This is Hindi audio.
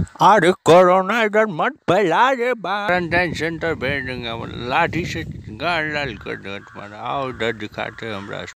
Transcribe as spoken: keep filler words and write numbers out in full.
अरे कोरोना इधर मत फैला रे बा क्वारंटाइन सेंटर भेज देंगे लाठी से गाड़ लाल कर देंगे तुम्हारा। आओ इधर दिखाते हैं हमरा।